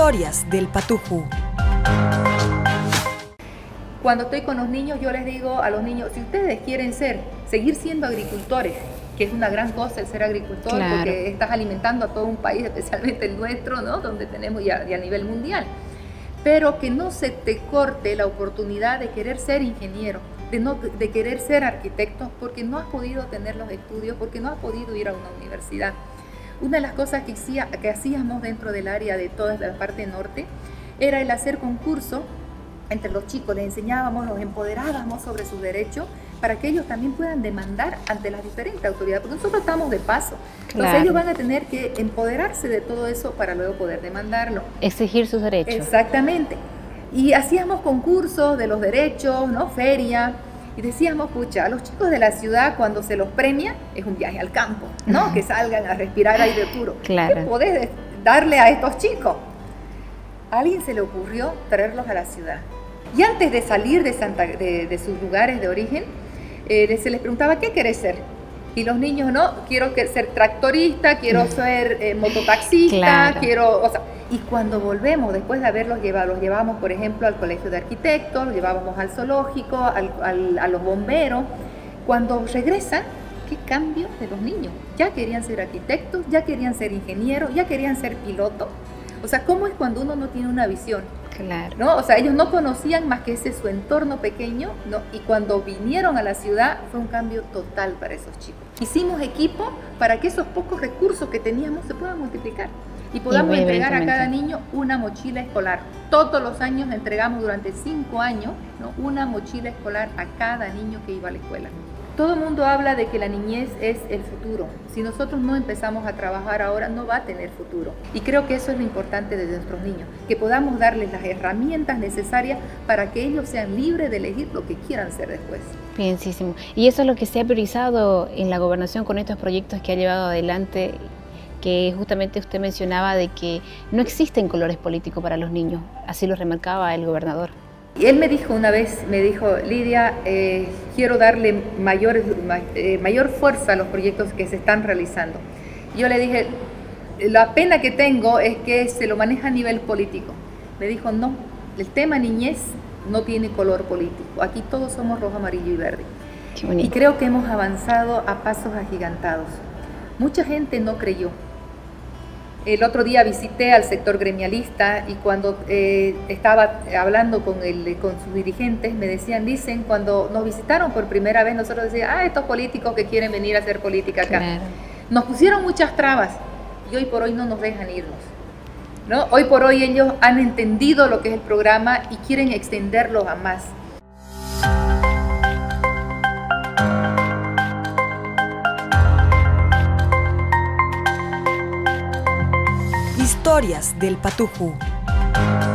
Historias del Patujú. Cuando estoy con los niños, yo les digo a los niños, si ustedes quieren seguir siendo agricultores, que es una gran cosa el ser agricultor, claro, porque estás alimentando a todo un país, especialmente el nuestro, ¿no? Donde tenemos y a nivel mundial. Pero que no se te corte la oportunidad de querer ser ingeniero, de querer ser arquitecto, porque no has podido tener los estudios, porque no has podido ir a una universidad. Una de las cosas que hacíamos dentro del área de toda la parte norte era el hacer concurso entre los chicos, les enseñábamos, los empoderábamos sobre sus derechos para que ellos también puedan demandar ante las diferentes autoridades, porque nosotros estamos de paso. Entonces claro, ellos van a tener que empoderarse de todo eso para luego poder demandarlo. exigir sus derechos. Exactamente. Y hacíamos concursos de los derechos, ¿no? Feria. Y decíamos, pucha, a los chicos de la ciudad cuando se los premia es un viaje al campo, ¿no? Que salgan a respirar aire puro. Claro. ¿Qué podés darle a estos chicos? A alguien se le ocurrió traerlos a la ciudad. Y antes de salir de sus lugares de origen, se les preguntaba, ¿qué querés ser? Y los niños, no, quiero ser tractorista, quiero ser mototaxista, claro, quiero... O sea, y cuando volvemos, después de haberlos llevado, los llevamos, por ejemplo, al colegio de arquitectos, los llevábamos al zoológico, a los bomberos. Cuando regresan, ¿qué cambio de los niños? Ya querían ser arquitectos, ya querían ser ingenieros, ya querían ser pilotos. O sea, ¿cómo es cuando uno no tiene una visión? claro, ¿No? O sea, ellos no conocían más que ese su entorno pequeño, ¿no? Y cuando vinieron a la ciudad fue un cambio total para esos chicos. Hicimos equipo para que esos pocos recursos que teníamos se puedan multiplicar y podamos entregar a cada niño una mochila escolar. Todos los años entregamos durante 5 años, ¿no? Una mochila escolar a cada niño que iba a la escuela. Todo el mundo habla de que la niñez es el futuro. Si nosotros no empezamos a trabajar ahora, no va a tener futuro. Y creo que eso es lo importante de nuestros niños, que podamos darles las herramientas necesarias para que ellos sean libres de elegir lo que quieran ser después. Bienísimo. Y eso es lo que se ha priorizado en la gobernación con estos proyectos que ha llevado adelante, que justamente usted mencionaba de que no existen colores políticos para los niños. Así lo remarcaba el gobernador. Y él me dijo una vez, Lidia, quiero darle mayor fuerza a los proyectos que se están realizando. Yo le dije, la pena que tengo es que se lo maneja a nivel político. Me dijo, no, el tema niñez no tiene color político. Aquí todos somos rojo, amarillo y verde. Qué bonito. Y creo que hemos avanzado a pasos agigantados. Mucha gente no creyó. El otro día visité al sector gremialista y cuando estaba hablando con sus dirigentes, me dicen, cuando nos visitaron por primera vez, nosotros decíamos, estos políticos que quieren venir a hacer política acá. Claro. Nos pusieron muchas trabas y hoy por hoy no nos dejan irnos, ¿no? Hoy por hoy ellos han entendido lo que es el programa y quieren extenderlo a más. Historias del Patujú.